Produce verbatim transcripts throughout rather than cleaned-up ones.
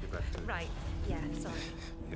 back to... Right. Yeah, sorry. Yeah.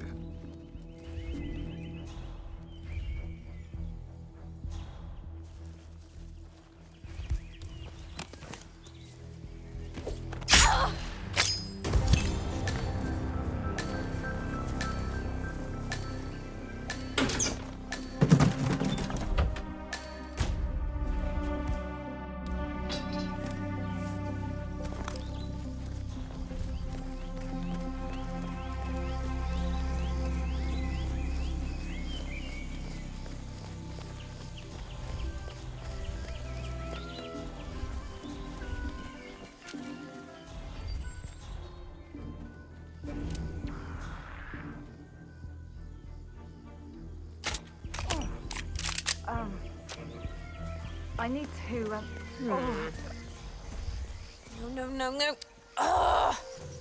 Um, I need to, um, oh. No, no, no, no. Ugh.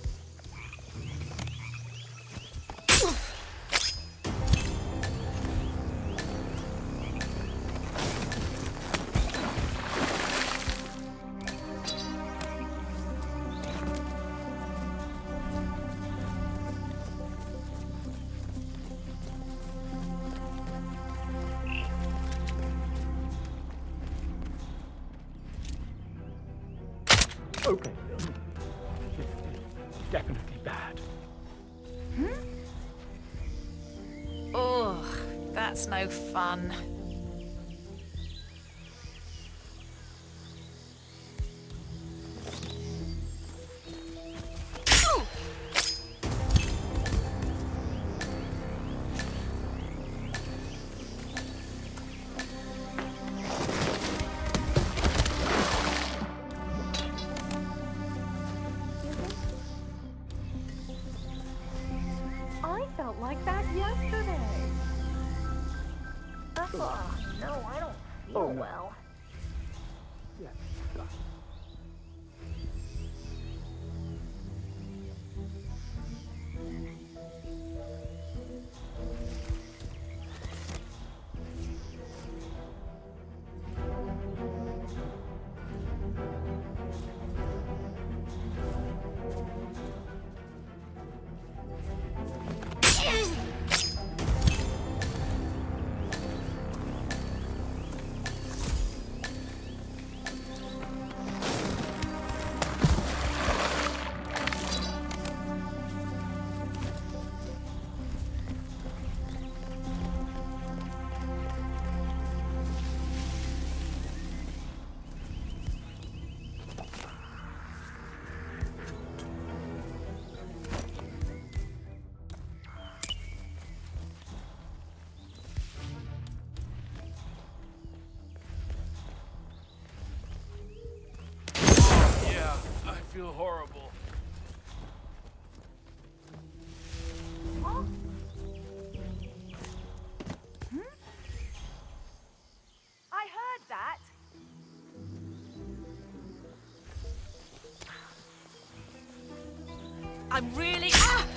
Okay. This is definitely bad. Oh, that's no fun. I felt like that yesterday. Oh, no, I don't feel Oh, no. well. Yes. Yeah, I feel horrible. Huh? I heard that. I'm really. Ah!